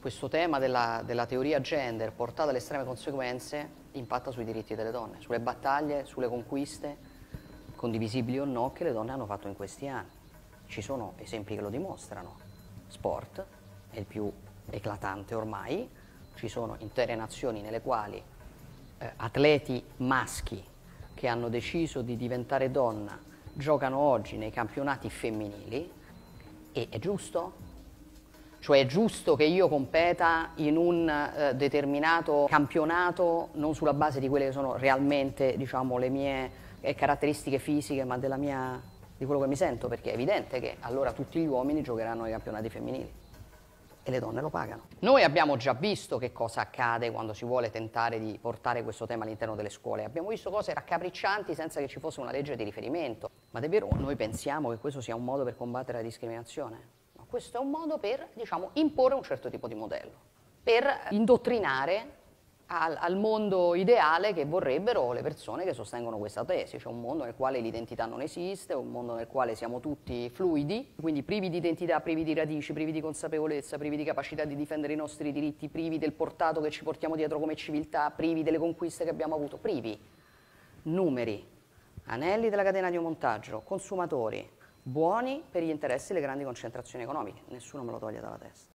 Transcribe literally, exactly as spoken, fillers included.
questo tema della, della teoria gender portata alle estreme conseguenze impatta sui diritti delle donne, sulle battaglie, sulle conquiste, condivisibili o no, che le donne hanno fatto in questi anni. Ci sono esempi che lo dimostrano. Sport è il più eclatante ormai, ci sono intere nazioni nelle quali eh, atleti maschi che hanno deciso di diventare donna giocano oggi nei campionati femminili. E è giusto? Cioè è giusto che io competa in un eh, determinato campionato non sulla base di quelle che sono realmente, diciamo, le mie eh, caratteristiche fisiche, ma della mia, di quello che mi sento, perché è evidente che allora tutti gli uomini giocheranno nei campionati femminili e le donne lo pagano. Noi abbiamo già visto che cosa accade quando si vuole tentare di portare questo tema all'interno delle scuole. Abbiamo visto cose raccapriccianti senza che ci fosse una legge di riferimento. Ma davvero noi pensiamo che questo sia un modo per combattere la discriminazione? No, questo è un modo per, diciamo, imporre un certo tipo di modello, per indottrinare al, al mondo ideale che vorrebbero le persone che sostengono questa tesi, cioè un mondo nel quale l'identità non esiste, un mondo nel quale siamo tutti fluidi, quindi privi di identità, privi di radici, privi di consapevolezza, privi di capacità di difendere i nostri diritti, privi del portato che ci portiamo dietro come civiltà, privi delle conquiste che abbiamo avuto, privi. Numeri, anelli della catena di montaggio, consumatori, buoni per gli interessi delle grandi concentrazioni economiche, nessuno me lo toglie dalla testa.